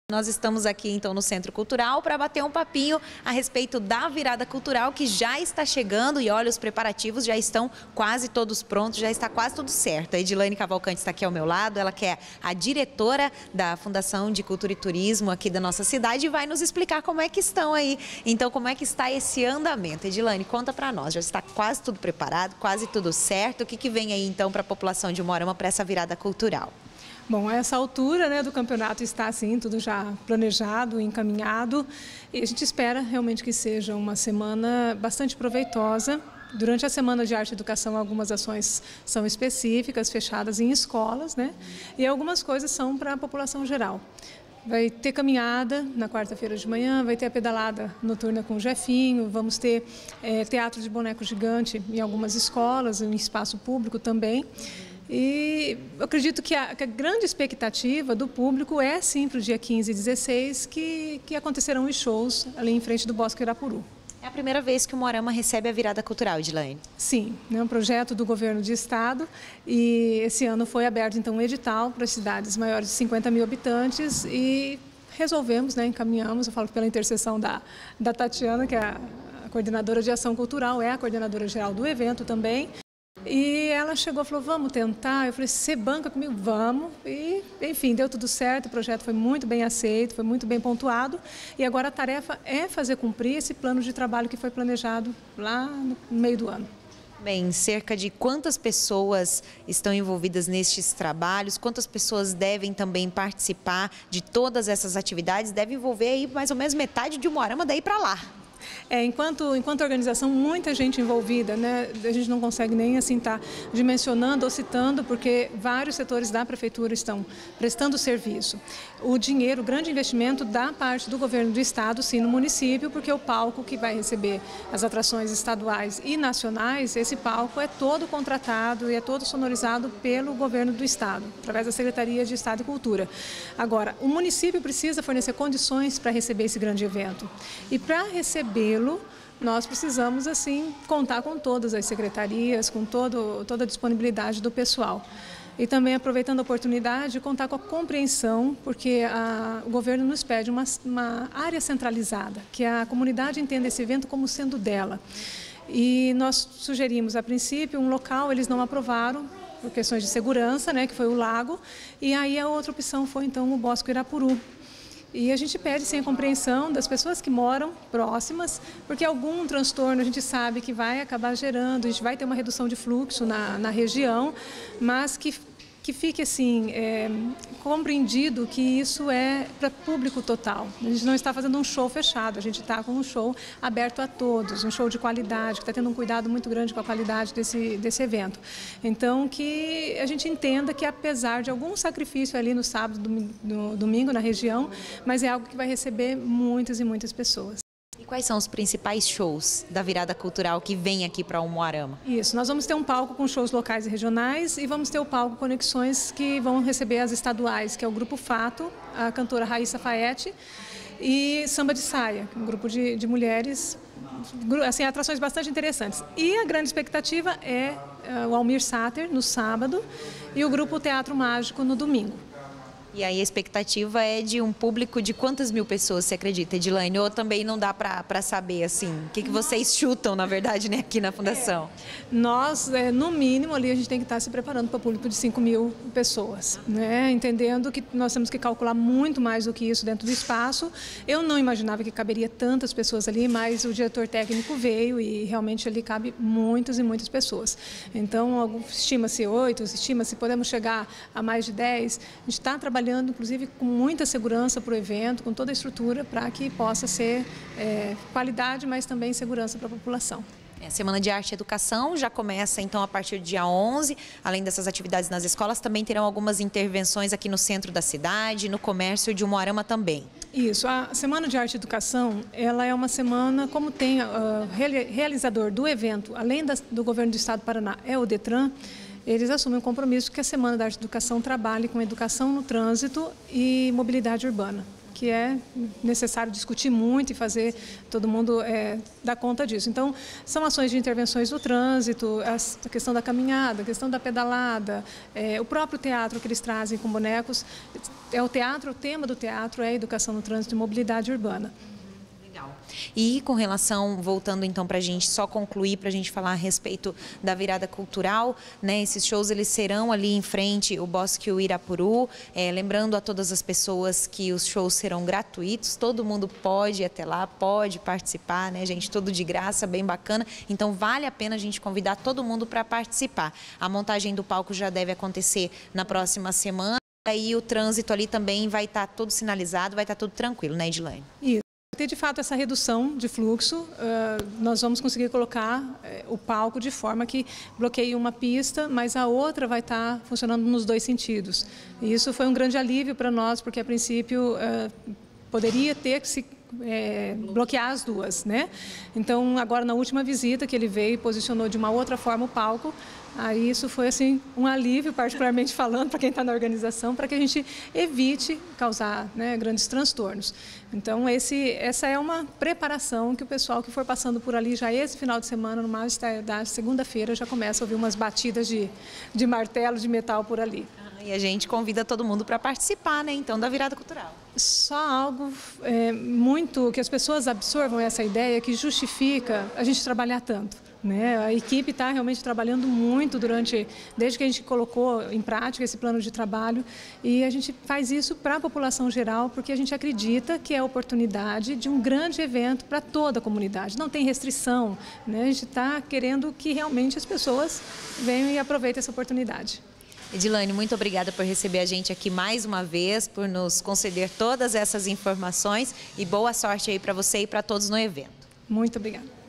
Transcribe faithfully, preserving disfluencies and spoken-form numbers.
Nós estamos aqui então no Centro Cultural para bater um papinho a respeito da virada cultural que já está chegando e olha, os preparativos já estão quase todos prontos, já está quase tudo certo. A Edilane Cavalcante está aqui ao meu lado, ela que é a diretora da Fundação de Cultura e Turismo aqui da nossa cidade e vai nos explicar como é que estão aí, então como é que está esse andamento. Edilane, conta para nós, já está quase tudo preparado, quase tudo certo, o que, que vem aí então para a população de Umuarama para essa virada cultural? Bom, a essa altura, né, do campeonato está assim, tudo já planejado, encaminhado, e a gente espera realmente que seja uma semana bastante proveitosa. Durante a Semana de Arte e Educação, algumas ações são específicas, fechadas em escolas, né, e algumas coisas são para a população geral. Vai ter caminhada na quarta-feira de manhã, vai ter a pedalada noturna com o Jefinho, vamos ter é, teatro de boneco gigante em algumas escolas, em espaço público também. E eu acredito que a, que a grande expectativa do público é sim para o dia quinze e dezesseis que, que acontecerão os shows ali em frente do Bosque Irapuru. É a primeira vez que o Umuarama recebe a virada cultural, Edilane? Sim, é um projeto do governo de estado e esse ano foi aberto então um edital para as cidades maiores de cinquenta mil habitantes e resolvemos, né, encaminhamos, eu falo pela intercessão da, da Tatiana, que é a, a coordenadora de ação cultural, é a coordenadora geral do evento também. E ela chegou e falou, vamos tentar. Eu falei, você banca comigo? Vamos. E, enfim, deu tudo certo, o projeto foi muito bem aceito, foi muito bem pontuado. E agora a tarefa é fazer cumprir esse plano de trabalho que foi planejado lá no meio do ano. Bem, cerca de quantas pessoas estão envolvidas nestes trabalhos? Quantas pessoas devem também participar de todas essas atividades? Deve envolver aí mais ou menos metade de Umuarama daí para lá. É, enquanto, enquanto organização, muita gente envolvida, né? A gente não consegue nem assim estar dimensionando ou citando, porque vários setores da prefeitura estão prestando serviço. O dinheiro, o grande investimento da parte do governo do estado, sim, no município, porque o palco que vai receber as atrações estaduais e nacionais, esse palco é todo contratado e é todo sonorizado pelo governo do estado, através da Secretaria de Estado e Cultura. Agora, o município precisa fornecer condições para receber esse grande evento. E para recebê-lo, nós precisamos, assim, contar com todas as secretarias, com todo, toda a disponibilidade do pessoal. E também, aproveitando a oportunidade, contar com a compreensão, porque a, o governo nos pede uma, uma área centralizada, que a comunidade entenda esse evento como sendo dela. E nós sugerimos, a princípio, um local, eles não aprovaram, por questões de segurança, né, que foi o lago, e aí a outra opção foi, então, o Bosque Irapuru. E a gente pede sim a compreensão das pessoas que moram próximas, porque algum transtorno a gente sabe que vai acabar gerando, a gente vai ter uma redução de fluxo na, na região, mas que, que fique assim, é, compreendido que isso é para público total. A gente não está fazendo um show fechado, a gente está com um show aberto a todos, um show de qualidade, que está tendo um cuidado muito grande com a qualidade desse, desse evento. Então, que a gente entenda que apesar de algum sacrifício ali no sábado, no domingo na região, mas é algo que vai receber muitas e muitas pessoas. E quais são os principais shows da virada cultural que vem aqui para Umuarama? Isso, nós vamos ter um palco com shows locais e regionais e vamos ter o palco Conexões que vão receber as estaduais, que é o Grupo Fato, a cantora Raíssa Faete e Samba de Saia, um grupo de, de mulheres, assim, atrações bastante interessantes. E a grande expectativa é uh, o Almir Sater no sábado e o Grupo Teatro Mágico no domingo. E aí a expectativa é de um público de quantas mil pessoas, você acredita, Edilane? Ou também não dá para saber, assim, o que, que vocês chutam, na verdade, né, aqui na Fundação? É. Nós, é, no mínimo, ali a gente tem que estar se preparando para o público de cinco mil pessoas, né? Entendendo que nós temos que calcular muito mais do que isso dentro do espaço. Eu não imaginava que caberia tantas pessoas ali, mas o diretor técnico veio e realmente ali cabe muitas e muitas pessoas. Então, estima-se oito, estima-se podemos chegar a mais de dez. A gente está trabalhando trabalhando, inclusive, com muita segurança para o evento, com toda a estrutura para que possa ser é, qualidade, mas também segurança para a população. A Semana de Arte e Educação já começa, então, a partir do dia onze. Além dessas atividades nas escolas, também terão algumas intervenções aqui no centro da cidade, no comércio de Umuarama também. Isso, a Semana de Arte e Educação, ela é uma semana, como tem o uh, realizador do evento, além das, do governo do estado do Paraná, é o Detran, eles assumem o compromisso que a Semana da Arte e Educação trabalhe com educação no trânsito e mobilidade urbana, que é necessário discutir muito e fazer todo mundo é, dar conta disso. Então, são ações de intervenções no trânsito, a questão da caminhada, a questão da pedalada, é, o próprio teatro que eles trazem com bonecos. É o teatro, o tema do teatro é a educação no trânsito e mobilidade urbana. E com relação, voltando então para a gente só concluir, para a gente falar a respeito da virada cultural, né? Esses shows eles serão ali em frente o Bosque Uirapuru, é, lembrando a todas as pessoas que os shows serão gratuitos, todo mundo pode ir até lá, pode participar, né, gente? Tudo de graça, bem bacana, então vale a pena a gente convidar todo mundo para participar. A montagem do palco já deve acontecer na próxima semana, aí o trânsito ali também vai estar tá todo sinalizado, vai estar tá tudo tranquilo, né, Edilane? Isso. Ter de fato essa redução de fluxo, uh, nós vamos conseguir colocar uh, o palco de forma que bloqueie uma pista, mas a outra vai estar tá funcionando nos dois sentidos. E isso foi um grande alívio para nós, porque a princípio uh, poderia ter que se É, bloquear as duas, né? Então, agora na última visita que ele veio e posicionou de uma outra forma o palco, aí isso foi assim um alívio, particularmente falando, para quem está na organização, para que a gente evite causar, né, grandes transtornos. Então, esse, essa é uma preparação que o pessoal que for passando por ali já esse final de semana, no mais da segunda-feira, já começa a ouvir umas batidas de, de martelo, de metal por ali. E a gente convida todo mundo para participar, né, então, da virada cultural. Só algo é, muito, que as pessoas absorvam essa ideia que justifica a gente trabalhar tanto, né? A equipe está realmente trabalhando muito durante, desde que a gente colocou em prática esse plano de trabalho, e a gente faz isso para a população geral, porque a gente acredita que é a oportunidade de um grande evento para toda a comunidade. Não tem restrição, né? A gente está querendo que realmente as pessoas venham e aproveitem essa oportunidade. Edilane, muito obrigada por receber a gente aqui mais uma vez, por nos conceder todas essas informações e boa sorte aí para você e para todos no evento. Muito obrigada.